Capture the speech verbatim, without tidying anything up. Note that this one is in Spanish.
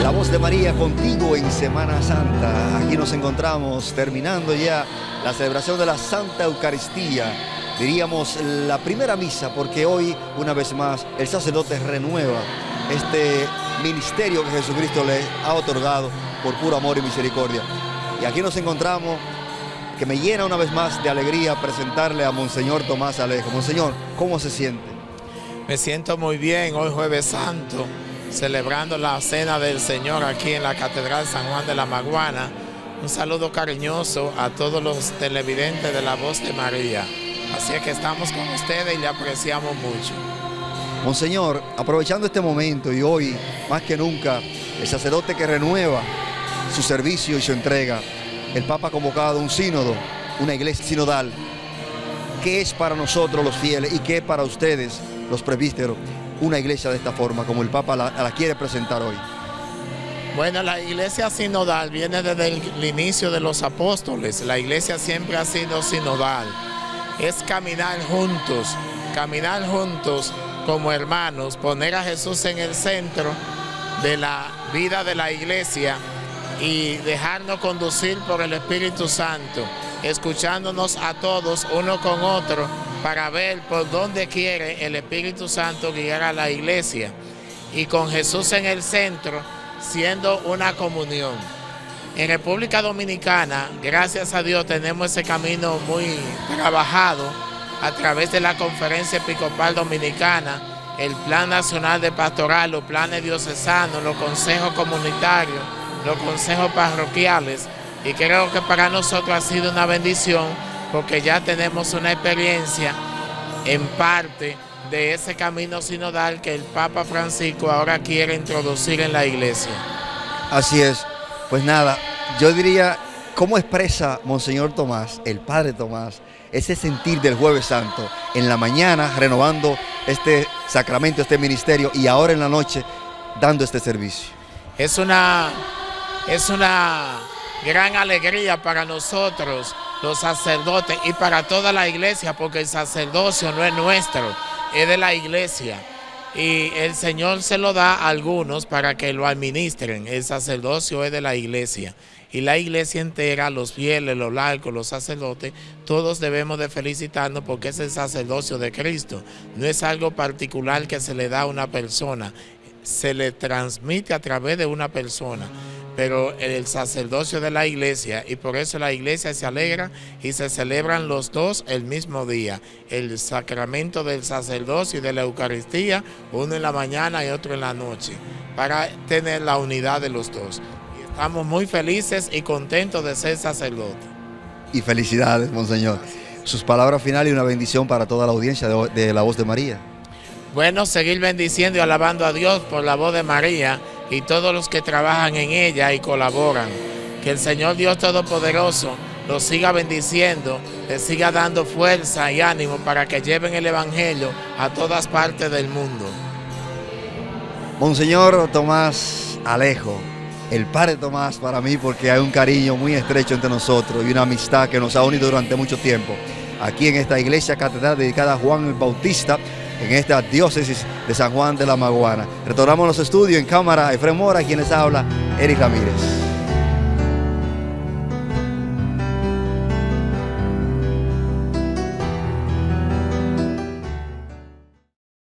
La Voz de María contigo en Semana Santa. Aquí nos encontramos terminando ya la celebración de la Santa Eucaristía. Diríamos la primera misa, porque hoy, una vez más, el sacerdote renueva este ministerio que Jesucristo le ha otorgado por puro amor y misericordia. Y aquí nos encontramos, que me llena una vez más de alegría presentarle a Monseñor Tomás Alejo. Monseñor, ¿cómo se siente? Me siento muy bien, hoy Jueves Santo, celebrando la Cena del Señor aquí en la Catedral San Juan de la Maguana. Un saludo cariñoso a todos los televidentes de La Voz de María. Así es que estamos con ustedes y le apreciamos mucho. Monseñor, aprovechando este momento y hoy, más que nunca, el sacerdote que renueva su servicio y su entrega, el Papa ha convocado un sínodo, una iglesia sinodal. ¿Qué es para nosotros los fieles y qué es para ustedes, los presbíteros, una iglesia de esta forma, como el Papa la, la quiere presentar hoy? Bueno, la iglesia sinodal viene desde el, el inicio de los apóstoles. La iglesia siempre ha sido sinodal. Es caminar juntos, caminar juntos como hermanos, poner a Jesús en el centro de la vida de la iglesia y dejarnos conducir por el Espíritu Santo, escuchándonos a todos uno con otro para ver por dónde quiere el Espíritu Santo guiar a la iglesia, y con Jesús en el centro, siendo una comunión. En República Dominicana, gracias a Dios, tenemos ese camino muy trabajado a través de la Conferencia Episcopal Dominicana, el Plan Nacional de Pastoral, los planes diocesanos, los consejos comunitarios, los consejos parroquiales, y creo que para nosotros ha sido una bendición porque ya tenemos una experiencia en parte de ese camino sinodal que el Papa Francisco ahora quiere introducir en la iglesia. Así es. Pues nada, yo diría, ¿cómo expresa Monseñor Tomás, el Padre Tomás, ese sentir del Jueves Santo en la mañana renovando este sacramento, este ministerio, y ahora en la noche dando este servicio? Es una, es una gran alegría para nosotros, los sacerdotes, y para toda la iglesia, porque el sacerdocio no es nuestro, es de la iglesia. Y el Señor se lo da a algunos para que lo administren. El sacerdocio es de la iglesia. Y la iglesia entera, los fieles, los laicos, los sacerdotes, todos debemos de felicitarnos porque es el sacerdocio de Cristo. No es algo particular que se le da a una persona, se le transmite a través de una persona. Pero el sacerdocio de la iglesia, y por eso la iglesia se alegra y se celebran los dos el mismo día, el sacramento del sacerdocio y de la Eucaristía, uno en la mañana y otro en la noche, para tener la unidad de los dos. Y estamos muy felices y contentos de ser sacerdotes. Y felicidades, Monseñor. Sus palabras finales y una bendición para toda la audiencia de, de La Voz de María. Bueno, seguir bendiciendo y alabando a Dios por La Voz de María y todos los que trabajan en ella y colaboran. Que el Señor Dios Todopoderoso los siga bendiciendo, les siga dando fuerza y ánimo para que lleven el Evangelio a todas partes del mundo. Monseñor Tomás Alejo, el Padre Tomás para mí, porque hay un cariño muy estrecho entre nosotros y una amistad que nos ha unido durante mucho tiempo. Aquí en esta iglesia catedral dedicada a Juan el Bautista, en esta diócesis de San Juan de la Maguana. Retornamos a los estudios en cámara, Efraín Mora, quien les habla, Eric Ramírez.